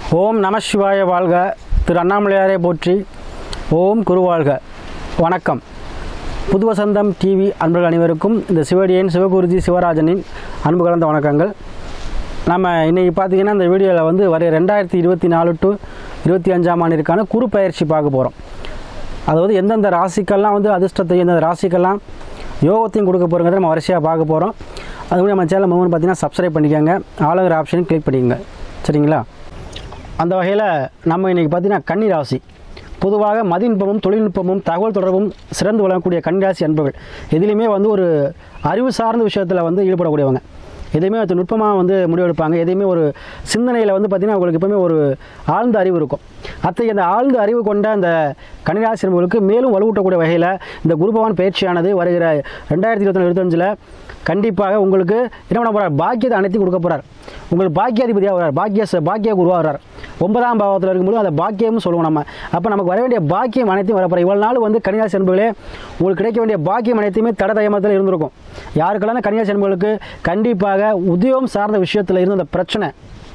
ஓம் நம சிவாய வாழ்க. திரு அண்ணாமலையாரை போற்றி. ஓம் குருவாழ்க. வணக்கம். புதுவசந்தம் டிவி அன்பர்கள் அனைவருக்கும் இந்த சிவடியன் சிவகுருஜி சிவராஜனின் அன்பு கலந்த வணக்கங்கள். நம்ம இன்றைக்கி பார்த்திங்கன்னா இந்த வீடியோவில் வர 2024 to 25ஆம் ஆண்டிற்கான குரு பயிற்சி பார்க்க போகிறோம். அதாவது எந்தெந்த ராசிக்கெல்லாம் அதிர்ஷ்டத்தையும் எந்தெந்த ராசிக்கெல்லாம் யோகத்தையும் கொடுக்க போகிறோங்கிறத நம்ம வரிசையாக பார்க்க போகிறோம். அதுக்கு நம்ம சேனல் மூணு பார்த்திங்கன்னா சப்ஸ்கிரைப் பண்ணிக்கோங்க, ஆளுங்கிற ஆப்ஷன் கிளிக் பண்ணிக்கோங்க. சரிங்களா? அந்த வகையில் நம்ம இன்றைக்கி பார்த்திங்கன்னா கன்னி ராசி. பொதுவாக மதிநுட்பமும் தொழில்நுட்பமும் தகவல் தொடர்பும் சிறந்து விளங்கக்கூடிய கன்னிராசி அன்பர்கள் எதிலையுமே ஒரு அறிவு சார்ந்த விஷயத்தில் ஈடுபடக்கூடியவங்க. எதையுமே நுட்பமாக முடிவெடுப்பாங்க. எதையுமே ஒரு சிந்தனையில் பார்த்திங்கன்னா அவங்களுக்கு எப்பவுமே ஒரு ஆழ்ந்த அறிவு இருக்கும். அத்தகைய அந்த ஆழ்ந்த அறிவு கொண்ட அந்த கன்னிராசி அன்பர்களுக்கு மேலும் வலுவூட்டக்கூடிய வகையில் இந்த குரு பகவான் பயிற்சியானது வருகிற 2024-25 கண்டிப்பாக உங்களுக்கு என்ன பண்ண போகிறார்? பாக்கியத்தை அனைத்தையும் கொடுக்க போகிறார். உங்களுக்கு பாக்கியாதிபதியாக வர்றார். பாக்கிய குருவாக வர்றார். 9ஆம் பாவத்தில் இருக்கும்போது அந்த பாக்கியம்னு சொல்லுவோம் நம்ம. அப்போ நமக்கு வர வேண்டிய பாக்கியம் அனைத்தையும் வரப்போகிற இவ்வளோ நாள் கன்னிராசி அன்பர்களே உங்களுக்கு கிடைக்க வேண்டிய பாக்கியம் அனைத்தையுமே தடதயமத்தில் இருந்திருக்கும். யாருக்கெல்லாம் கன்னிராசி அன்பர்களுக்கு கண்டிப்பாக உத்தியோகம் சார்ந்த விஷயத்தில் இருந்த அந்த பிரச்சனை,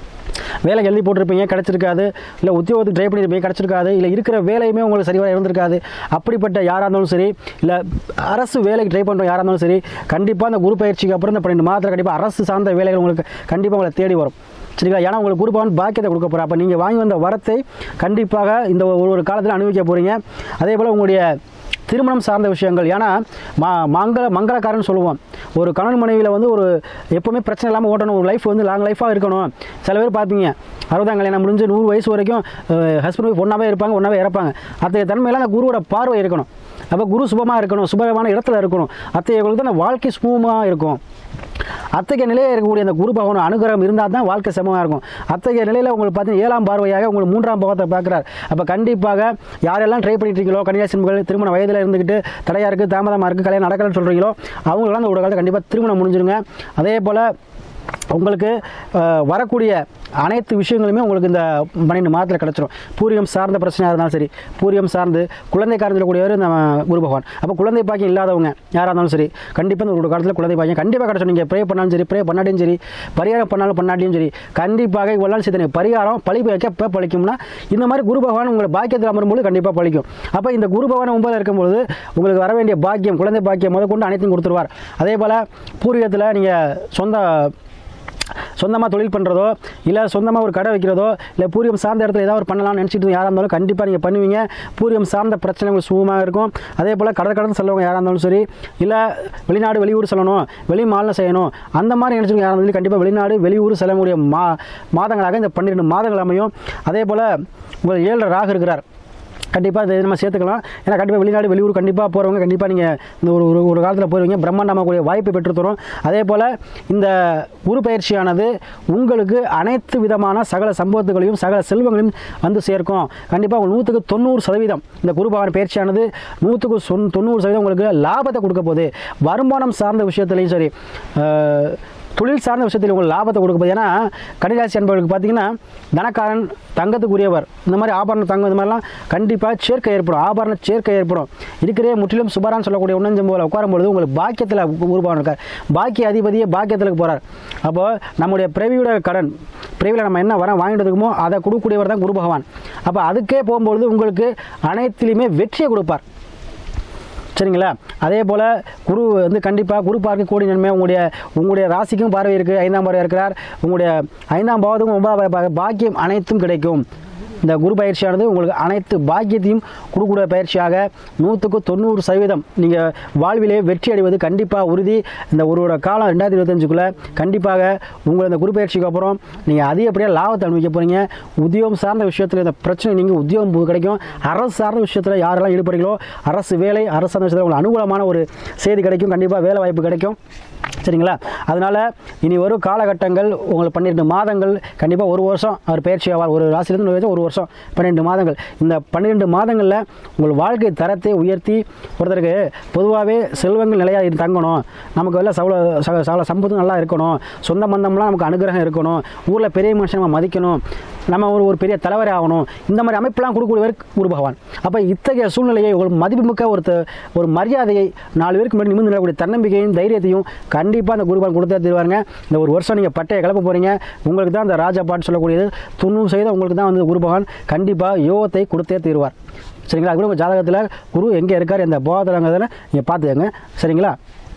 வேலை எழுதி போட்டிருப்பீங்க கிடச்சிருக்காது, இல்லை உத்தியோகத்துக்கு ட்ரை பண்ணியிருப்பீங்க கிடச்சிருக்காது, இல்லை இருக்கிற வேலையுமே உங்களுக்கு சரிவர இருந்திருக்காது. அப்படிப்பட்ட யாராக இருந்தாலும் சரி, இல்லை அரசு வேலைக்கு ட்ரை பண்ணுறோம் யாராக இருந்தாலும் சரி, கண்டிப்பாக அந்த குரு பயிற்சிக்கு அப்புறம் இந்த 12 மாதத்தில் கண்டிப்பாக அரசு சார்ந்த வேலைகள் உங்களுக்கு கண்டிப்பாக உங்களை தேடி வரும். சரிங்களா? ஏன்னா உங்களுக்கு குரு பகவான் பாக்கியத்தை கொடுக்க போகிறார். அப்போ நீங்கள் வாங்கி வந்த வரத்தை கண்டிப்பாக இந்த ஒரு காலத்தில் அனுபவிக்க போகிறீங்க. அதே போல் உங்களுடைய திருமணம் சார்ந்த விஷயங்கள், ஏன்னா மங்களக்காரன்னு சொல்லுவோம். ஒரு கணவன் மனைவியில் ஒரு எப்போவுமே பிரச்சனை இல்லாமல் ஓட்டணும், ஒரு லைஃப் லாங் லைஃபாக இருக்கணும். சில பேர் பார்ப்பீங்க 60ஆம் கல்யாணம் முடிஞ்சு 100 வயசு வரைக்கும் ஹஸ்பண்ட் ஒய்ஃப் ஒன்றாவே இருப்பாங்க, ஒன்றாவே இறப்பாங்க. அத்தகைய தன்மையெல்லாம் அந்த குருவோட பார்வை இருக்கணும். அப்போ குரு சுபமாக இருக்கணும், சுபமான இடத்துல இருக்கணும். அத்தகையவர்களுக்கு தான் வாழ்க்கை சுமூகமாக இருக்கும். அத்தகைய நிலையில் இருக்கக்கூடிய அந்த குரு பகவான் அனுகிரகம் இருந்தால் தான் வாழ்க்கை சமமாக இருக்கும். அத்தகைய நிலையில் உங்களுக்கு பார்த்தீங்கன்னா 7ஆம் பார்வையாக உங்களுக்கு 3ஆம் பாவத்தை பார்க்குறார். அப்போ கண்டிப்பாக யாரெல்லாம் ட்ரை பண்ணிட்டு இருக்கீங்களோ, கன்னிராசி அன்பர்கள் திருமண வயதில் இருந்துக்கிட்டு தடையாக இருக்குது, தாமதமாக இருக்குது, கல்யாணம் நடக்கலன்னு சொல்கிறீங்களோ அவங்களாம் அந்த ஒரு காலத்தில் கண்டிப்பாக திருமணம் முடிஞ்சிருங்க. அதே போல் உங்களுக்கு வரக்கூடிய அனைத்து விஷயங்களுமே உங்களுக்கு இந்த 12 மாதத்தில் கிடச்சிரும். பூரியம் சார்ந்த பிரச்சனையாக இருந்தாலும் சரி, பூரியம் சார்ந்து குழந்தை காரணக்கூடியவர் நம்ம குரு பகவான். அப்போ குழந்தை பாக்கியம் இல்லாதவங்க யாராக இருந்தாலும் சரி, கண்டிப்பாக இந்த ஒரு காலத்தில் குழந்தை பாக்கியம் கண்டிப்பாக கிடச்சிடும். நீங்கள் ப்ரே பண்ணாலும் சரி, ப்ரே பண்ணாட்டியும் சரி, பரிகாரம் பண்ணாலும் பண்ணாட்டியும் சரி, கண்டிப்பாக இவ்வளோ நாள் சேர்த்து பரிகாரம் வைக்க எப்போ பழிக்கும்னா இந்த மாதிரி குரு பகவான் உங்களை பாக்கியத்தில் அமரும்போது கண்டிப்பாக பழிக்கும். அப்போ இந்த குரு பகவான் 9 இருக்கும்போது உங்களுக்கு வர வேண்டிய பாக்கியம், குழந்தை பாக்கியம் முதற்கொண்டு அனைத்தையும் கொடுத்துருவார். அதே போல் பூர்வீகத்தில் நீங்கள் சொந்தமாக தொழில் பண்ணுறதோ, இல்லை சொந்தமாக ஒரு கடை வைக்கிறதோ, இல்லை பூர்வீகம் சார்ந்த இடத்துல ஏதாவது பண்ணலாம்னு நினச்சிட்டு யாராக இருந்தாலும் கண்டிப்பாக நீங்கள் பண்ணுவீங்க. பூர்வீகம் சார்ந்த பிரச்சனைகள் சுகமாக இருக்கும். அதே போல் கடற்கடன் செல்லவங்க யாராக இருந்தாலும் சரி, இல்லை வெளிநாடு வெளியூர் செல்லணும், வெளி மாநிலம் செய்யணும், அந்த மாதிரி நினச்சிங்க யாராக இருந்தாலும் கண்டிப்பாக வெளிநாடு வெளியூர் செல்லக்கூடிய மாதங்களாக இந்த 12 மாதங்கள் அமையும். அதே போல் உங்கள் 7 ராகு இருக்கிறார். கண்டிப்பாக இதை நம்ம சேர்த்துக்கலாம். ஏன்னா கண்டிப்பாக வெளிநாடு வெளியூர் கண்டிப்பாக போகிறவங்க கண்டிப்பாக நீங்கள் இந்த ஒரு காலத்தில் போயிருவீங்க. பிரம்மாண்டமாக கூடிய வாய்ப்பை பெற்றுத்தரும். அதே போல் இந்த குரு பயிற்சியானது உங்களுக்கு அனைத்து விதமான சகல சம்பவத்துகளையும் சகல செல்வங்களையும் சேர்க்கும். கண்டிப்பாக உங்களுக்கு 100% இந்த குரு பகவான் பயிற்சியானது 190% உங்களுக்கு லாபத்தை கொடுக்க போகுது. வருமானம் சார்ந்த விஷயத்துலையும் சரி, தொழில் சார்ந்த விஷயத்தில் உங்களுக்கு லாபத்தை கொடுக்க போகுது. ஏன்னா கன்னிராசி என்பவர்களுக்கு பார்த்தீங்கன்னா தனக்காரன், தங்கத்துக்குரியவர், இந்த மாதிரி ஆபரண தங்கம் இந்த மாதிரிலாம் கண்டிப்பாக சேர்க்கை ஏற்படும். ஆபரண சேர்க்கை ஏற்படும். இருக்கிறே முற்றிலும் சுபரான்னு சொல்லக்கூடிய உணஞ்சம்போல உட்காரும்பொழுது உங்களுக்கு பாக்கியத்தில் உருவாக இருக்கார். பாக்கிய அதிபதியே பாக்கியத்திற்கு போகிறார். அப்போது நம்முடைய பிறவியோட கடன், பிறவியில் நம்ம என்ன வாங்கிட்டு அதை கொடுக்கக்கூடியவர் தான் குரு பகவான். அப்போ அதுக்கே போகும்பொழுது உங்களுக்கு அனைத்திலையுமே வெற்றியை கொடுப்பார். சரிங்களா? அதே போல் குரு கண்டிப்பாக குரு பார்க்க கோடி நன்மை. உங்களுடைய ராசிக்கும் பார்வை இருக்குது, 5ஆம் பார்வை இருக்கிறார். உங்களுடைய 5ஆம் பாவத்துக்கும் 9ஆம் பாக்கியம் அனைத்தும் கிடைக்கும். இந்த குரு பயிற்சியானது உங்களுக்கு அனைத்து பாக்கியத்தையும் கொடுக்கக்கூடிய பயிற்சியாக 190% நீங்கள் வாழ்விலே வெற்றி அடைவது கண்டிப்பாக உறுதி. இந்த ஒரு காலம் 2025க்குள்ளே கண்டிப்பாக உங்களை இந்த குரு பயிற்சிக்கு அப்புறம் நீங்கள் அதிகப்படியாக லாபத்தை அனுபவிக்க போகிறீங்க. உத்தியோகம் சார்ந்த விஷயத்தில் இந்த பிரச்சனை நீங்கள் உத்தியோகம் கிடைக்கும். அரசு சார்ந்த விஷயத்தில் யாரெல்லாம் ஈடுபடுறீங்களோ அரசு வேலை, அரசு சார்ந்த விஷயத்தில் உங்களுக்கு அனுகூலமான ஒரு செய்தி கிடைக்கும். கண்டிப்பாக வேலை வாய்ப்பு கிடைக்கும். சரிங்களா? அதனால் இனி வரும் காலகட்டங்கள் உங்களுக்கு 12 மாதங்கள் கண்டிப்பாக 1 வருஷம் அவர் பயிற்சி ஆவார். ஒரு ராசியிலிருந்து ஒரு வருஷம் 12 மாதங்கள். இந்த 12 மாதங்களில் உங்கள் வாழ்க்கை தரத்தை உயர்த்தி ஒருத்தருக்கு பொதுவாகவே செல்வங்கள் நிலையாக தங்கணும், நமக்கு எல்லாம் சவள சம்பத்தும் நல்லா இருக்கணும், சொந்த பந்தம்லாம் நமக்கு அனுகிரகம் இருக்கணும், ஊரில் பெரிய மனுஷன் நம்ம மதிக்கணும், நம்ம ஒரு பெரிய தலைவரே ஆகணும், இந்த மாதிரி அமைப்பெல்லாம் கொடுக்கக்கூடியவர் குரு பகவான். அப்போ இத்தகைய சூழ்நிலையை ஒரு மதிப்புமிக்க ஒரு மரியாதையை 4 பேருக்கு முன்னாடி நிமிர்ந்து நிலக்கூடிய தன்னம்பிக்கையும் தைரியத்தையும் கண்டிப்பாக அந்த குரு பகவான் கொடுத்தே தருவாருங்க. இந்த ஒரு வருஷம் நீங்கள் பட்டையை கிளப்ப போகிறீங்க, உங்களுக்கு தான் அந்த ராஜபாட்டு சொல்லக்கூடியது 90% உங்களுக்கு தான் வந்து குரு பகவான் கண்டிப்பாக யோகத்தை கொடுத்தே தருவார். சரிங்களா? அது கூட உங்கள் ஜாதகத்தில் குரு எங்கே இருக்கார், எந்த போகத்தில்ங்கிறத நீங்கள் பார்த்துக்கங்க. சரிங்களா?